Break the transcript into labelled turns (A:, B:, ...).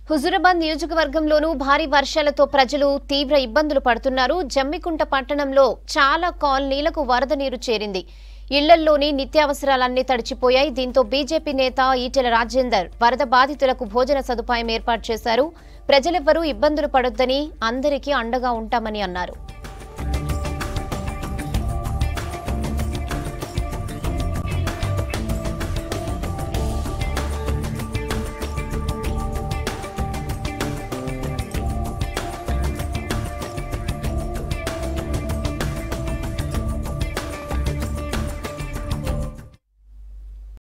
A: హుజూరాబాద్ నియోజకవర్గంలోనూ భారీ వర్షాలతో ప్రజలు తీవ్ర ఇబ్బందులు పడుతున్నారు. జమ్మికుంట పట్టణంలో చాలా కాలనీలకు వరద నీరు చేరింది. ఇళ్లల్లోని నిత్యావసరాలన్నీ తడిచిపోయాయి. దీంతో బీజేపీ నేత ఈటెల రాజేందర్ వరద బాధితులకు భోజన సదుపాయం ఏర్పాటు చేశారు. ప్రజలెవ్వరూ ఇబ్బందులు పడొద్దని, అందరికీ అండగా ఉంటామని అన్నారు.